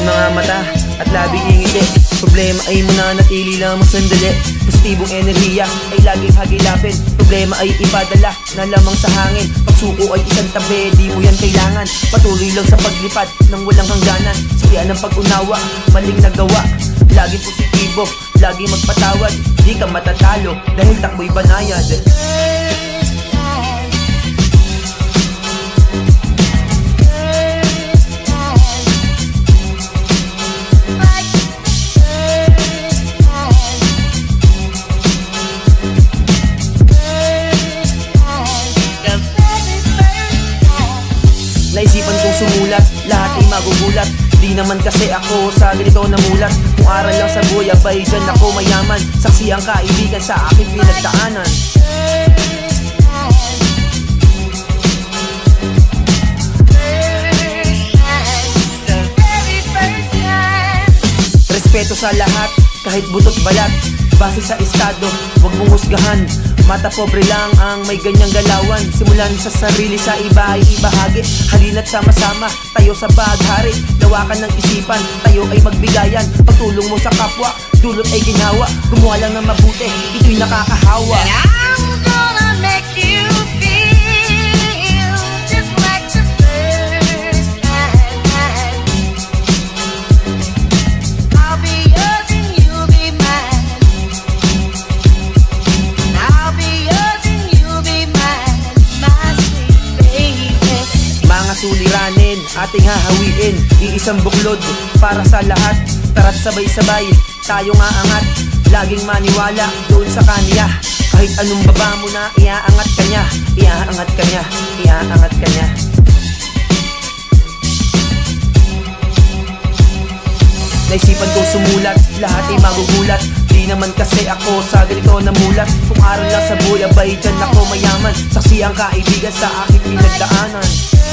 aking mga mata at labing ngingiti. Problema ay mananatili lamang sandali. Positibong enerhiya ay laging hagilapin. Problema ay ipadala na lamang sa hangin. Pagsuko ay isang tabi, di mo yan kailangan. Patuloy lang sa paglipad ng walang hangganan. Sakyan ng pag-unawa, maling nagawa. Laging positibo, laging magpatawad. Di ka matatalo dahil takbo'y banayad. Naisipan kong sumulat, lahat ay magugulat. Di naman kasi ako sa ganito namulat. Kung aral lang sa buhay, abay dyan ako mayaman. Saksi ang kaibigan sa aking pinagdaanan. Respeto sa lahat, kahit butot balat. Base sa estado, huwag mong husgahan. Mata pobre lang ang may ganyang galawan. Simulan sa sarili, sa iba ay ibahagi. Halina't sama-sama, tayo sa baghari. Lawakan ng isipan, tayo ay magbigayan. Pagtulong mo sa kapwa, dulot ay ginawa. Gumawa lang ng mabuti, ito'y nakakahawa. And I'm gonna make you feel just like the first time. I'll be yours and you'll be mine. I'll be yours and you'll be mine, my sweet baby. Mga suliranin, ating hahawiin. Iisang buklod para sa lahat. Tara't sabay-sabay, tayo nga angat. Laging maniwala doon sa kanya. Kahit anong baba mo na, iaangat ka niya. Iaangat ka niya, iaangat ka niya. Naisipan kong sumulat, lahat ay magugulat. Di naman kasi ako sa ganito namulat. Kung aral lang sa buhay, abay dyan ako mayaman. Saksi ang kaibigan sa aking pinagdaanan.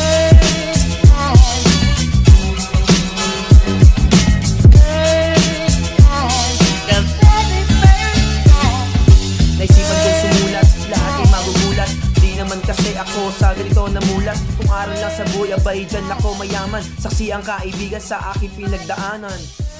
Naisipan kong sumulat, lahat ay magugulat. Di naman kasi ako sa ganito namulat. Kung aral lang sa buhay, abay dyan ako mayaman. Saksi ang kaibigan sa aking pinagdaanan.